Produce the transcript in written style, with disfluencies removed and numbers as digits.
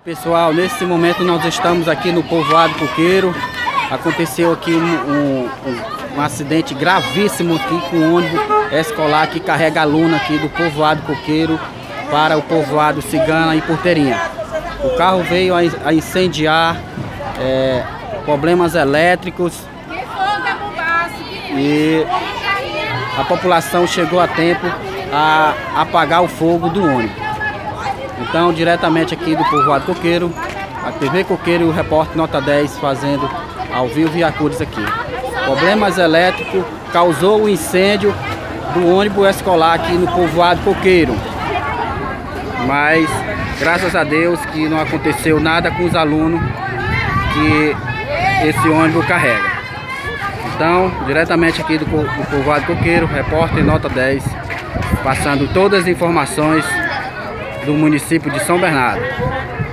Pessoal, nesse momento nós estamos aqui no povoado Coqueiro. Aconteceu aqui um acidente gravíssimo aqui com o ônibus escolar que carrega aluno aqui do povoado Coqueiro para o povoado Cigana e Porteirinha. O carro veio a incendiar, problemas elétricos, e a população chegou a tempo a apagar o fogo do ônibus. Então, diretamente aqui do povoado Coqueiro, a TV Coqueiro e o repórter Nota 10 fazendo ao vivo e a cores aqui. Problemas elétricos causou o incêndio do ônibus escolar aqui no povoado Coqueiro. Mas, graças a Deus, que não aconteceu nada com os alunos que esse ônibus carrega. Então, diretamente aqui do povoado Coqueiro, repórter Nota 10, passando todas as informações do município de São Bernardo.